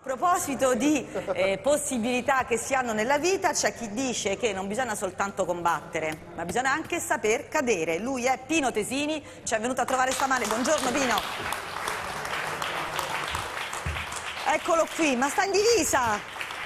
A proposito di possibilità che si hanno nella vita, c'è chi dice che non bisogna soltanto combattere, ma bisogna anche saper cadere. Lui è Pino Tesini, ci è venuto a trovare stamane. Buongiorno Pino. Eccolo qui, ma sta in divisa.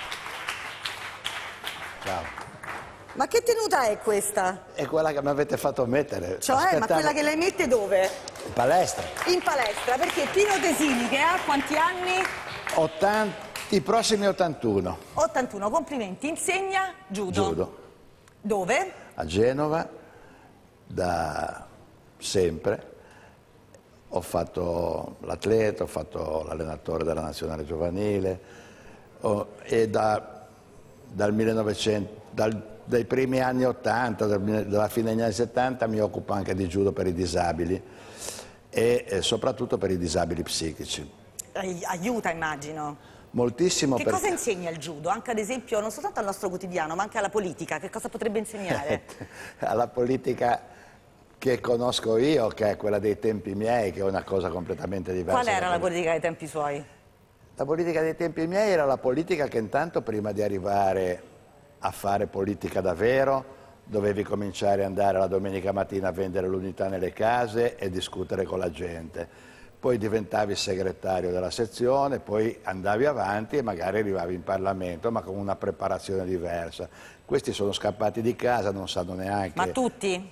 Ciao. Ma che tenuta è questa? È quella che mi avete fatto mettere. Cioè, ma quella che lei mette dove? In palestra. In palestra, perché Pino Tesini, che ha quanti anni? I prossimi 81. 81, complimenti. Insegna judo. Judo. Dove? A Genova, da sempre. Ho fatto l'atleta, ho fatto l'allenatore della nazionale giovanile e dal 1900, dai primi anni 80, dalla fine degli anni 70 mi occupo anche di judo per i disabili e soprattutto per i disabili psichici. Aiuta, immagino. Moltissimo. Che cosa insegna il judo? Anche ad esempio, non soltanto al nostro quotidiano, ma anche alla politica. Che cosa potrebbe insegnare? Alla politica che conosco io, che è quella dei tempi miei, che è una cosa completamente diversa. Qual era la politica dei tempi suoi? La politica dei tempi miei era la politica che intanto prima di arrivare a fare politica davvero dovevi cominciare ad andare la domenica mattina a vendere l'unità nelle case e discutere con la gente. Poi diventavi segretario della sezione, poi andavi avanti e magari arrivavi in Parlamento, ma con una preparazione diversa. Questi sono scappati di casa, non sanno neanche... Ma tutti?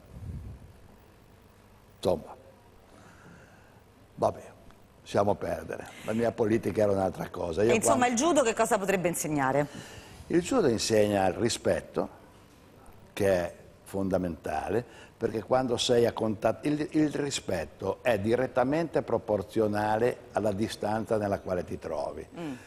Insomma, vabbè, lasciamo perdere. La mia politica era un'altra cosa. E insomma, il judo che cosa potrebbe insegnare? Il judo insegna il rispetto, che è fondamentale, perché quando sei a contatto, il rispetto è direttamente proporzionale alla distanza nella quale ti trovi.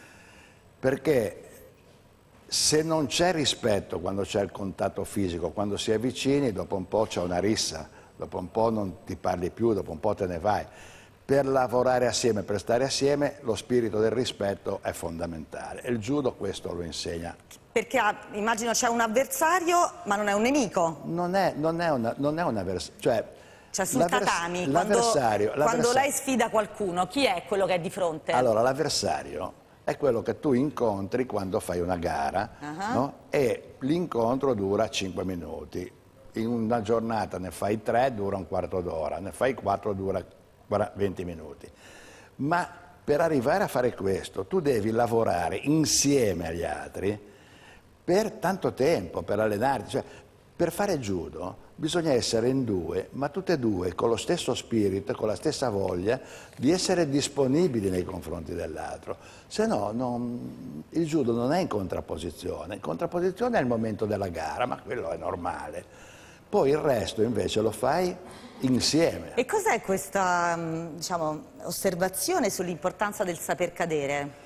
Perché se non c'è rispetto quando c'è il contatto fisico, quando si è vicini, dopo un po' c'è una rissa, dopo un po' non ti parli più, dopo un po' te ne vai. Per lavorare assieme, per stare assieme, lo spirito del rispetto è fondamentale. E il judo questo lo insegna. Perché immagino c'è un avversario, ma non è un nemico. Non è un avversario. Cioè sul tatami, quando lei sfida qualcuno, chi è quello che è di fronte? Allora, l'avversario è quello che tu incontri quando fai una gara, no? E l'incontro dura 5 minuti. In una giornata ne fai 3, dura un quarto d'ora, ne fai 4, dura 20 minuti. Ma per arrivare a fare questo tu devi lavorare insieme agli altri per tanto tempo, per allenarti. Cioè, per fare judo bisogna essere in due, ma tutte e due con lo stesso spirito, con la stessa voglia di essere disponibili nei confronti dell'altro. Se no, il judo non è in contrapposizione. In contrapposizione è il momento della gara, ma quello è normale. Poi il resto invece lo fai insieme. E cos'è questa, diciamo, osservazione sull'importanza del saper cadere?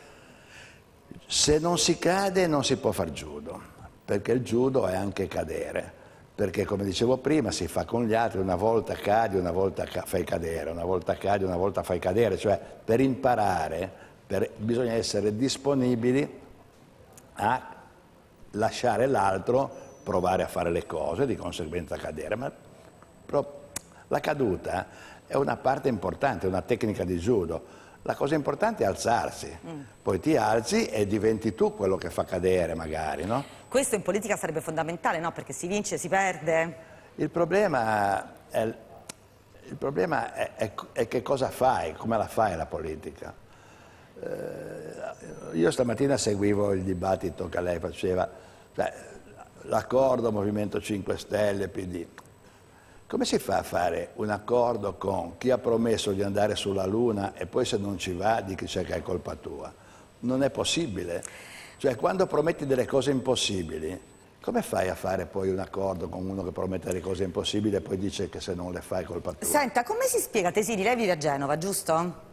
Se non si cade non si può far judo, perché il judo è anche cadere, perché come dicevo prima si fa con gli altri, una volta cadi, una volta fai cadere, una volta cadi, una volta fai cadere, cioè per imparare bisogna essere disponibili a lasciare l'altro provare a fare le cose, di conseguenza cadere, ma la caduta è una parte importante, è una tecnica di judo. La cosa importante è alzarsi, poi ti alzi e diventi tu quello che fa cadere magari, no? Questo in politica sarebbe fondamentale, no? Perché si vince, si perde. Il problema è che cosa fai, come la fai la politica. Io stamattina seguivo il dibattito che lei faceva, cioè, l'accordo Movimento 5 Stelle, PD. Come si fa a fare un accordo con chi ha promesso di andare sulla Luna e poi se non ci va dice che è colpa tua? Non è possibile. Cioè, quando prometti delle cose impossibili, come fai a fare poi un accordo con uno che promette delle cose impossibili e poi dice che se non le fai è colpa tua? Senta, come si spiega, Tesini, lei vive a Genova, giusto?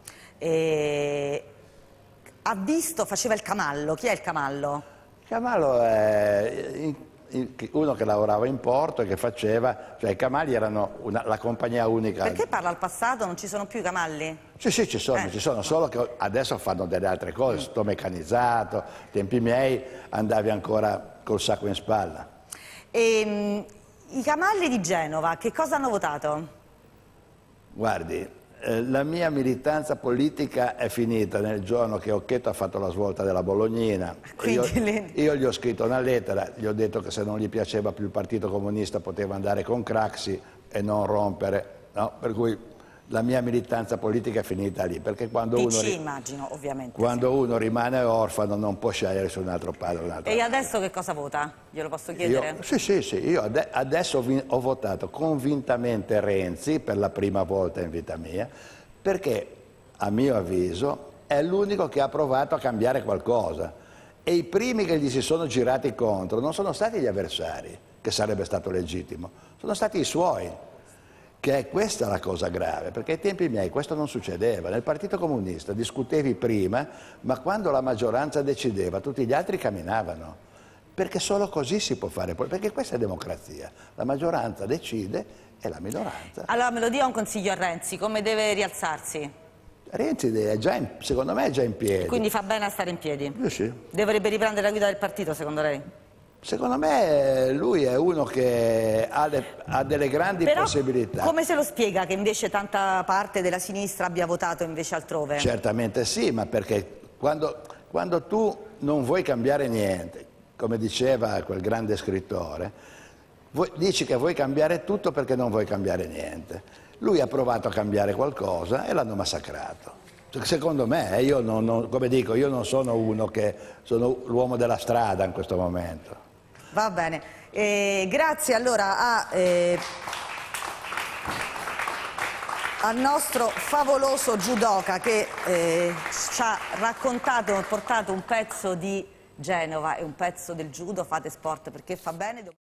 Ha visto, faceva il camallo. Chi è il camallo? Il camallo è uno che lavorava in porto e che faceva, cioè i camalli erano la compagnia unica. Perché parla al passato, non ci sono più i camalli? Sì, ci sono, solo che adesso fanno delle altre cose, sto meccanizzato, ai tempi miei andavi ancora col sacco in spalla. I camalli di Genova, che cosa hanno votato? Guardi, La mia militanza politica è finita nel giorno che Occhetto ha fatto la svolta della Bolognina. Io gli ho scritto una lettera, gli ho detto che se non gli piaceva più il Partito Comunista poteva andare con Craxi e non rompere, no? Per cui la mia militanza politica è finita lì, perché quando immagino, ovviamente. Quando uno rimane orfano non può scegliere su un altro padre. E adesso che cosa vota? Glielo posso chiedere? Sì, io adesso ho votato convintamente Renzi per la prima volta in vita mia, perché a mio avviso è l'unico che ha provato a cambiare qualcosa, e i primi che gli si sono girati contro non sono stati gli avversari, che sarebbe stato legittimo, sono stati i suoi. Che è questa la cosa grave, perché ai tempi miei questo non succedeva. Nel Partito Comunista discutevi prima, ma quando la maggioranza decideva tutti gli altri camminavano, perché solo così si può fare, perché questa è democrazia, la maggioranza decide e la minoranza. Allora me lo dia un consiglio a Renzi, come deve rialzarsi? Renzi secondo me è già in piedi. Quindi fa bene a stare in piedi? Sì. Dovrebbe riprendere la guida del partito, secondo lei? Secondo me lui è uno che ha delle grandi possibilità. Come se lo spiega che invece tanta parte della sinistra abbia votato invece altrove? Certamente sì, ma perché quando tu non vuoi cambiare niente, come diceva quel grande scrittore, dici che vuoi cambiare tutto perché non vuoi cambiare niente. Lui ha provato a cambiare qualcosa e l'hanno massacrato. Secondo me, come dico, io non sono sono l'uomo della strada in questo momento. Va bene, grazie allora al nostro favoloso judoka che ci ha portato un pezzo di Genova e un pezzo del judo. Fate sport perché fa bene.